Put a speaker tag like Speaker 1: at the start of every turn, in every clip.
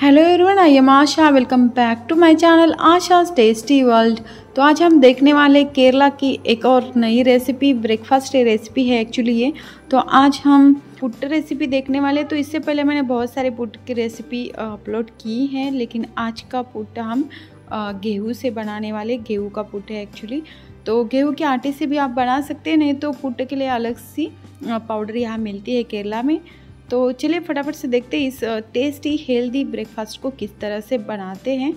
Speaker 1: Hello everyone, I am Asha. Welcome back to my channel Asha's tasty world. तो आज हम देखने वाले केरला की एक और नई रेसिपी, ब्रेकफास्ट रेसिपी है एक्चुअली ये। तो आज हम पुट रेसिपी देखने वाले। तो इससे पहले मैंने बहुत सारे पुट की रेसिपी अपलोड की हैं, लेकिन आज का पुट हम गेहूँ से बनाने वाले। गेहूँ का पुट है एक्चुअली। तो गेहूँ के आटे से भी आप बना सकते हैं, नहीं तो पुट के लिए अलग सी पाउडर यहाँ मिलती है केरला में। तो चलिए फटाफट से देखते हैं इस टेस्टी हेल्दी ब्रेकफास्ट को किस तरह से बनाते हैं।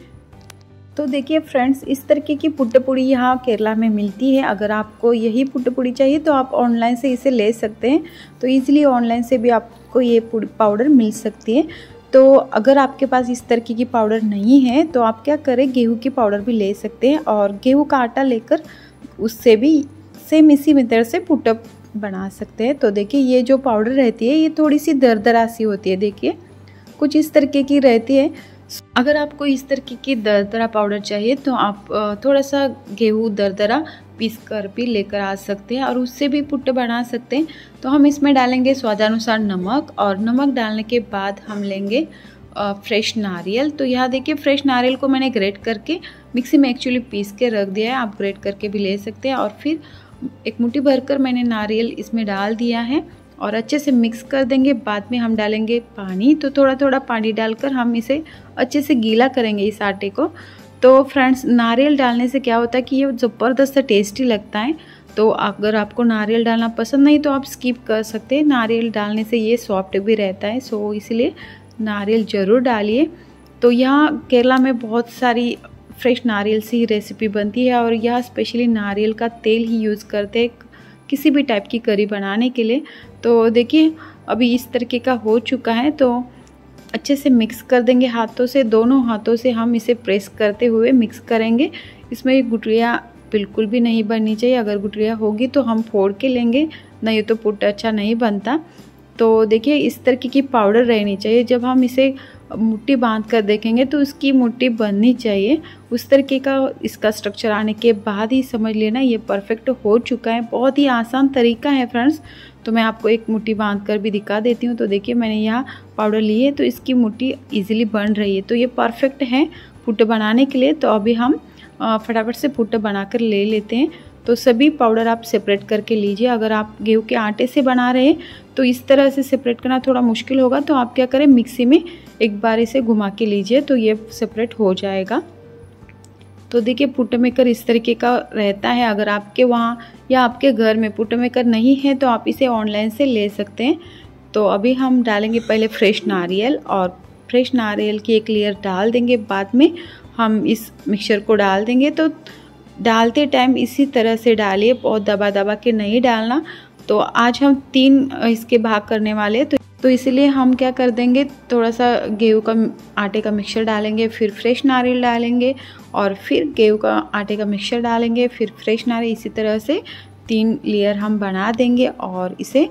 Speaker 1: तो देखिए फ्रेंड्स, इस तरीके की पुट्ट पुड़ी यहाँ केरला में मिलती है। अगर आपको यही पुट्ट पुड़ी चाहिए तो आप ऑनलाइन से इसे ले सकते हैं। तो ईजिली ऑनलाइन से भी आपको ये पाउडर मिल सकती है। तो अगर आपके पास इस तरीके की पाउडर नहीं है तो आप क्या करें, गेहूँ की पाउडर भी ले सकते हैं और गेहूँ का आटा लेकर उससे भी सेम इसी मेथड से पुट बना सकते हैं। तो देखिए ये जो पाउडर रहती है ये थोड़ी सी दरदरा सी होती है, देखिए कुछ इस तरीके की रहती है। अगर आपको इस तरीके की दरदरा पाउडर चाहिए तो आप थोड़ा सा गेहूँ दरदरा पीस कर भी लेकर आ सकते हैं और उससे भी पुट्ट बना सकते हैं। तो हम इसमें डालेंगे स्वादानुसार नमक, और नमक डालने के बाद हम लेंगे फ्रेश नारियल। तो यहाँ देखिए फ्रेश नारियल को मैंने ग्रेट करके मिक्सी में एक्चुअली पीस के रख दिया है, आप ग्रेट करके भी ले सकते हैं। और फिर एक मुट्ठी भरकर मैंने नारियल इसमें डाल दिया है और अच्छे से मिक्स कर देंगे। बाद में हम डालेंगे पानी। तो थोड़ा थोड़ा पानी डालकर हम इसे अच्छे से गीला करेंगे इस आटे को। तो फ्रेंड्स, नारियल डालने से क्या होता है कि ये ज़बरदस्त टेस्टी लगता है। तो अगर आपको नारियल डालना पसंद नहीं तो आप स्किप कर सकते हैं। नारियल डालने से ये सॉफ्ट भी रहता है, सो इसलिए नारियल ज़रूर डालिए। तो यहाँ केरला में बहुत सारी फ्रेश नारियल से ही रेसिपी बनती है और यह स्पेशली नारियल का तेल ही यूज़ करते हैं किसी भी टाइप की करी बनाने के लिए। तो देखिए अभी इस तरीके का हो चुका है। तो अच्छे से मिक्स कर देंगे हाथों से, दोनों हाथों से हम इसे प्रेस करते हुए मिक्स करेंगे। इसमें गुठलियाँ बिल्कुल भी नहीं बननी चाहिए। अगर गुठलियाँ होगी तो हम फोड़ के लेंगे, नहीं तो पुट अच्छा नहीं बनता। तो देखिए इस तरीके की पाउडर रहनी चाहिए। जब हम इसे मुट्ठी बांध कर देखेंगे तो उसकी मुट्ठी बननी चाहिए। उस तरीके का इसका स्ट्रक्चर आने के बाद ही समझ लेना ये परफेक्ट हो चुका है। बहुत ही आसान तरीका है फ्रेंड्स। तो मैं आपको एक मुट्ठी बांध कर भी दिखा देती हूँ। तो देखिए मैंने यहाँ पाउडर ली है तो इसकी मुट्ठी ईजिली बन रही है। तो ये परफेक्ट है पुट बनाने के लिए। तो अभी हम फटाफट से पुट बना कर ले लेते हैं। तो सभी पाउडर आप सेपरेट करके लीजिए। अगर आप गेहूं के आटे से बना रहे हैं तो इस तरह से सेपरेट करना थोड़ा मुश्किल होगा। तो आप क्या करें, मिक्सी में एक बार इसे घुमा के लीजिए तो ये सेपरेट हो जाएगा। तो देखिए पुट मेकर इस तरीके का रहता है। अगर आपके वहाँ या आपके घर में पुट मेकर नहीं है तो आप इसे ऑनलाइन से ले सकते हैं। तो अभी हम डालेंगे पहले फ्रेश नारियल, और फ्रेश नारियल की एक लेयर डाल देंगे। बाद में हम इस मिक्सचर को डाल देंगे। तो डालते टाइम इसी तरह से डालिए, बहुत दबा दबा के नहीं डालना। तो आज हम 3 इसके भाग करने वाले हैं। तो इसलिए हम क्या कर देंगे, थोड़ा सा गेहूं का आटे का मिक्सचर डालेंगे, फिर फ्रेश नारियल डालेंगे, और फिर गेहूं का आटे का मिक्सचर डालेंगे, फिर फ्रेश नारियल। इसी तरह से 3 लेयर हम बना देंगे और इसे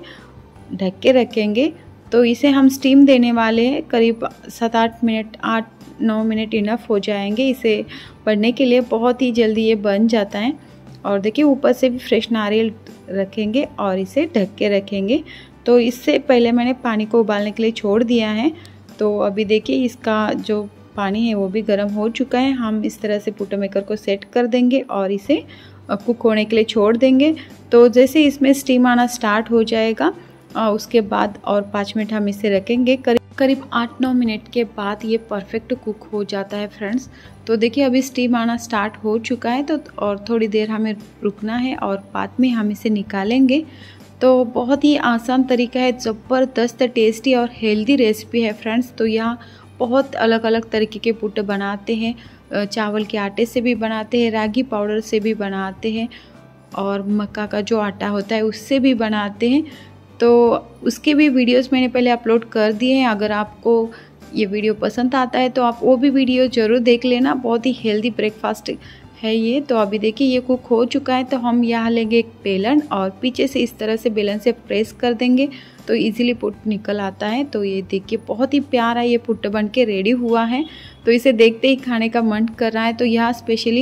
Speaker 1: ढक के रखेंगे। तो इसे हम स्टीम देने वाले हैं करीब 7-8 मिनट, 8-9 मिनट इनफ हो जाएंगे इसे बनने के लिए। बहुत ही जल्दी ये बन जाता है। और देखिए ऊपर से भी फ्रेश नारियल रखेंगे और इसे ढक के रखेंगे। तो इससे पहले मैंने पानी को उबालने के लिए छोड़ दिया है। तो अभी देखिए इसका जो पानी है वो भी गर्म हो चुका है। हम इस तरह से पुट मेकर को सेट कर देंगे और इसे कुक होने के लिए छोड़ देंगे। तो जैसे इसमें स्टीम आना स्टार्ट हो जाएगा उसके बाद और 5 मिनट हम इसे रखेंगे। करीब 8-9 मिनट के बाद ये परफेक्ट कुक हो जाता है फ्रेंड्स। तो देखिए अभी स्टीम आना स्टार्ट हो चुका है। तो और थोड़ी देर हमें रुकना है और बाद में हम इसे निकालेंगे। तो बहुत ही आसान तरीका है, ज़बरदस्त टेस्टी और हेल्दी रेसिपी है फ्रेंड्स। तो यहाँ बहुत अलग अलग तरीके के पुट बनाते हैं। चावल के आटे से भी बनाते हैं, रागी पाउडर से भी बनाते हैं, और मक्का का जो आटा होता है उससे भी बनाते हैं। तो उसके भी वीडियोस मैंने पहले अपलोड कर दिए हैं। अगर आपको ये वीडियो पसंद आता है तो आप वो भी वीडियो ज़रूर देख लेना। बहुत ही हेल्दी ब्रेकफास्ट है ये। तो अभी देखिए ये कुक हो चुका है। तो हम यहाँ लेंगे एक बेलन और पीछे से इस तरह से बेलन से प्रेस कर देंगे तो इजीली पुट निकल आता है। तो ये देखिए बहुत ही प्यारा ये पुट बन के रेडी हुआ है। तो इसे देखते ही खाने का मन कर रहा है। तो यहाँ स्पेशली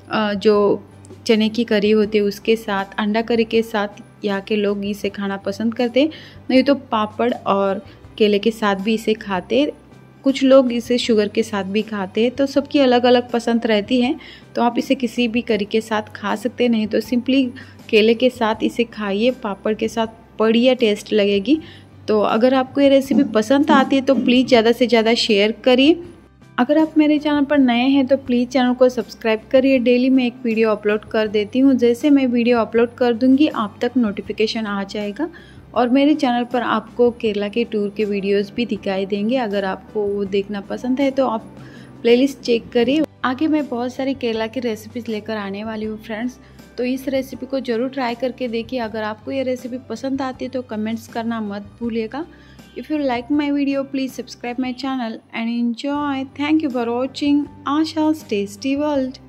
Speaker 1: जो चने की करी होती है उसके साथ, अंडा करी के साथ यहाँ के लोग इसे खाना पसंद करते हैं। नहीं तो पापड़ और केले के साथ भी इसे खाते कुछ लोग इसे शुगर के साथ भी खाते हैं, तो सबकी अलग अलग पसंद रहती है। तो आप इसे किसी भी करी के साथ खा सकते हैं, नहीं तो सिंपली केले के साथ इसे खाइए, पापड़ के साथ बढ़िया टेस्ट लगेगी। तो अगर आपको ये रेसिपी पसंद आती है तो प्लीज़ ज़्यादा से ज़्यादा शेयर करिए। अगर आप मेरे चैनल पर नए हैं तो प्लीज़ चैनल को सब्सक्राइब करिए। डेली मैं एक वीडियो अपलोड कर देती हूँ, जैसे मैं वीडियो अपलोड कर दूँगी आप तक नोटिफिकेशन आ जाएगा। और मेरे चैनल पर आपको केरला के टूर के वीडियोस भी दिखाई देंगे। अगर आपको वो देखना पसंद है तो आप प्लेलिस्ट चेक करिए। आगे मैं बहुत सारी केरला की रेसिपीज़ लेकर आने वाली हूँ फ्रेंड्स, तो इस रेसिपी को ज़रूर ट्राई करके देखिए। अगर आपको ये रेसिपी पसंद आती है तो कमेंट्स करना मत भूलिएगा। If you like my video, please subscribe my channel and enjoy. Thank you for watching Asha's Tasty World.